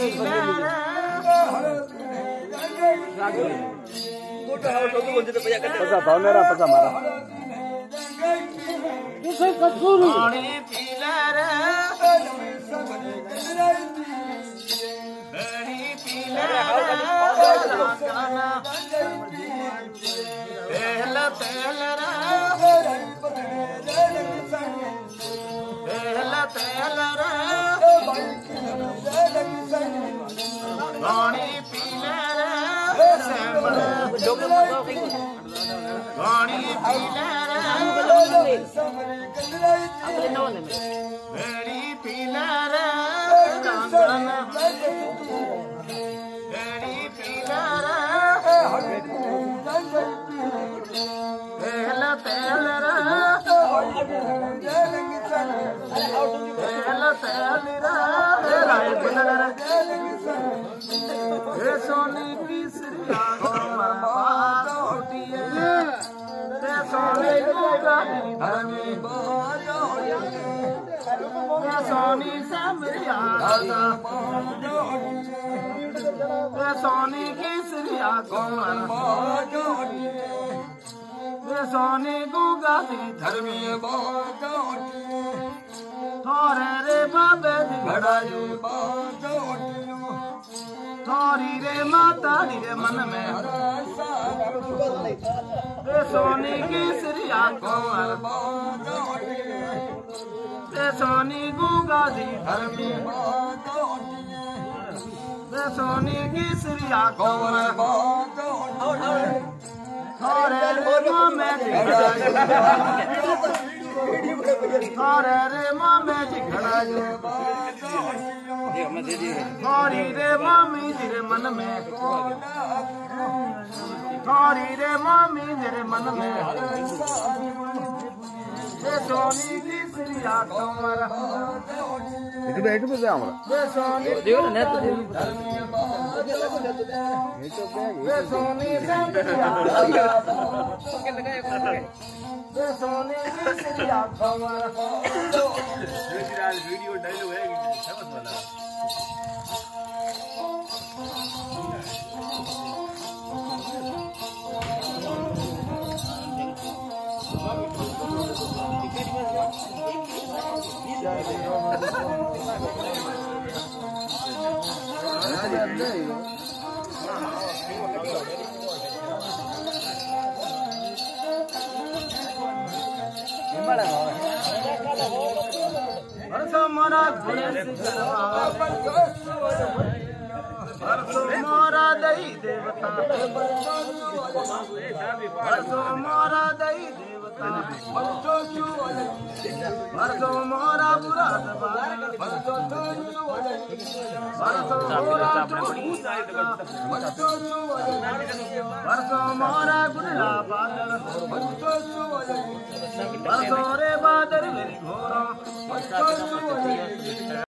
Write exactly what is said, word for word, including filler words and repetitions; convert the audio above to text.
पचा भाव मेरा पचा मारा सोनी की श्रिया सोनी समरिया सोनी की श्रिया सोनी गुगाती धर्मी थोरे रे बाबे घड़ायू थोरी रे माता रे मन में रे सोनी की श्रिया कुंवर रे सोनी गुगादी धर्मी रे सोनी की श्रिया कुंवर थोरे रे माँ में थोरे रे माँ में घड़ायू थोरी रे मामी तेरे मन में थोरी रे मामी तेरे मन में ये सोनी की श्रिया कुंवर इधर बैठ पे जा हमरा ये सोनी देखो ना तो ये सोनी समरिया ये सोनी की श्रिया कुंवर वीडियो डायलॉग है समझ वाला मोरा मोरा दई देवता मोरा दई देवता मोरा बुरा मोरा गुड़ला बादल रे बादल मेरी घोरा